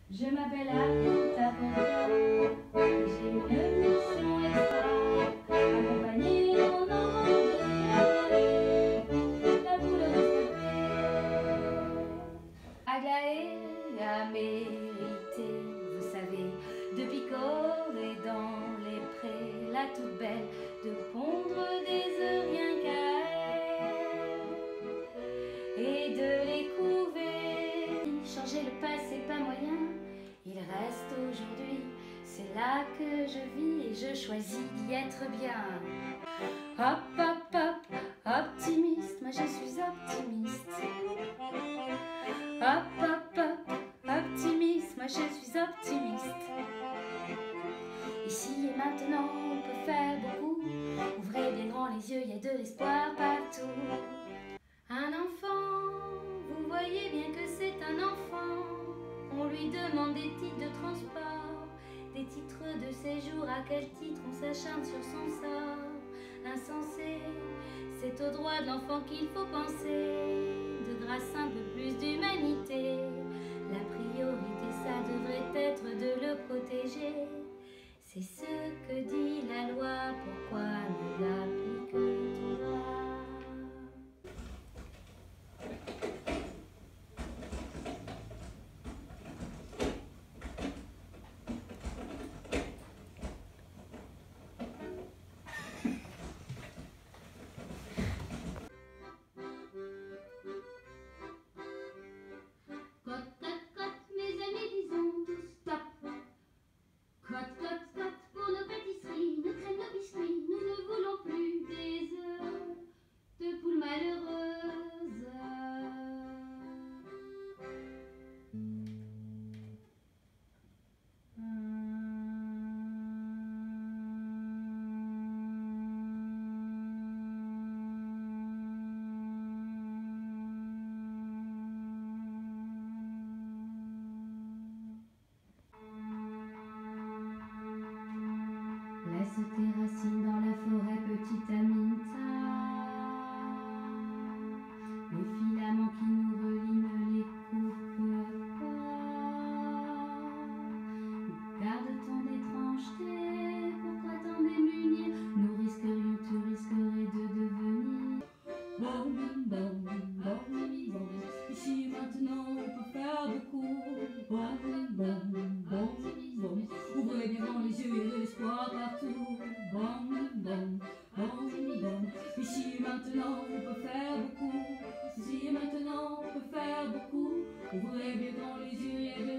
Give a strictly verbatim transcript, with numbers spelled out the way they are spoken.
Je m'appelle Anita Ponta et j'ai une mission extra, accompagner mon ange et la boule rescapée. Aglaé a mérité, vous savez, de picorer dans les prés, la toute belle, de pondre des œufs rien qu'à elle, et de les couver. Changer le passé, pas moyen. Il reste aujourd'hui, c'est là que je vis et je choisis d'y être bien. Hop, hop, hop, optimiste, moi je suis optimiste. Hop, hop, hop, optimiste, moi je suis optimiste. Ici et maintenant, on peut faire beaucoup. Ouvrez bien grand les yeux, il y a de l'espoir partout. Un enfant, vous voyez bien que c'est un enfant. On lui demande des titres de transport, des titres de séjour, à quel titre on s'acharne sur son sort. Insensé, c'est au droit de l'enfant qu'il faut penser, de grâce un peu plus d'humanité. La priorité, ça devrait être de le protéger. C'est ce que dit la loi, pourquoi ne l'applique-t-on pas? Laisse tes racines dans la forêt, petite Aminta. Les filaments qui nous relient, ne les coupe pas. Garde ton étrangeté, pourquoi t'en démunir? Nous risquerions, tu risquerais de devenir. Bon, bon, bon, bon, ici maintenant on peut faire beaucoup. Bon, bon, bon, bon, ouvrez bien grand les yeux, il y a de l'espoir partout. Bon, bon, bon, bon, ici maintenant on peut faire beaucoup. Ici maintenant on peut faire beaucoup. Ouvrez bien grand les yeux, il y a de